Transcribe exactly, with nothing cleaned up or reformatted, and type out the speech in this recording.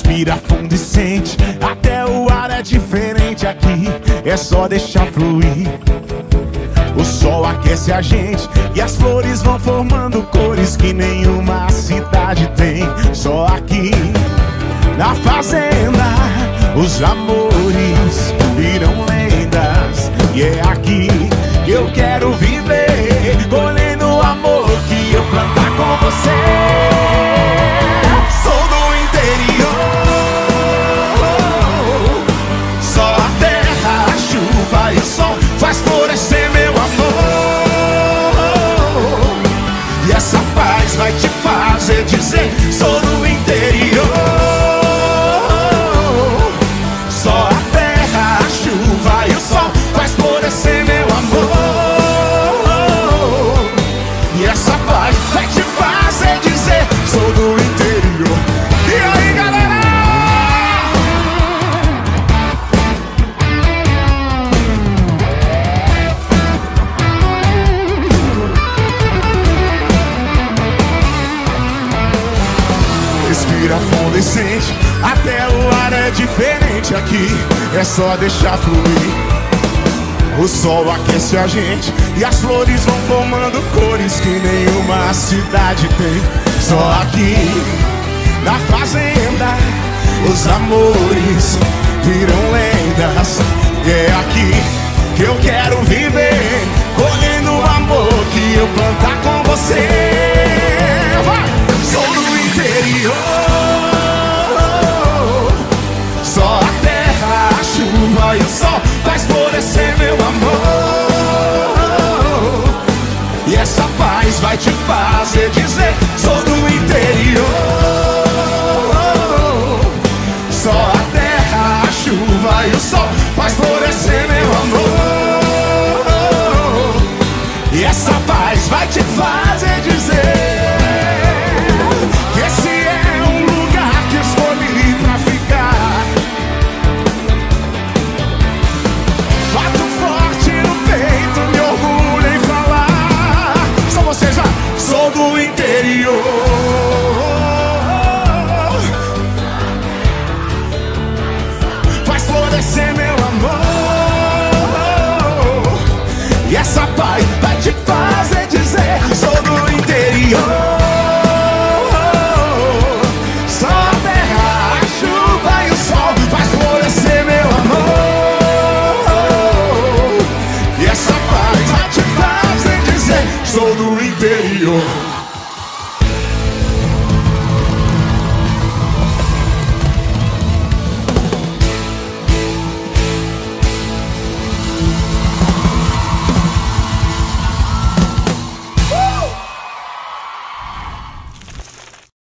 Respira fundo e sente, até o ar é diferente aqui. É só deixar fluir. O sol aquece a gente e as flores vão formando cores que nenhuma cidade tem. Só aqui na fazenda os amores viram lendas. E é aqui que eu quero viver, colhendo o amor que eu plantar com você. Sou do interior, só a terra, a chuva e o sol faz florescer meu amor. E essa paz vai te fazer dizer: sou do interior. Só a terra, a chuva e o sol faz florescer meu amor. E essa paz vai te fazer dizer: sou do interior. E aí, galera? Respira fundo e sente, até o ar é diferente aqui. É só deixar fluir. O sol aquece a gente e as flores vão formando cores que nenhuma cidade tem. Só aqui na fazenda os amores viram lendas. E é aqui que eu quero viver, colhendo o amor que eu plantar com você. Vai! Sou do interior, só a terra, a chuva e o sol faz florescer meu amor. E essa paz vai te fazer dizer: sou do interior. Só a terra, a chuva e o sol faz florescer meu amor. E essa paz vai te fazer dizer que esse é um lugar que escolhi pra ficar. Bato forte no peito, me orgulho em falar. Só vocês já. Sou do interior, faz florescer meu amor. E essa paz vai te fazer dizer: sou do interior. Só a terra, a chuva e o sol faz florescer meu amor. E essa paz vai te fazer dizer: sou do interior.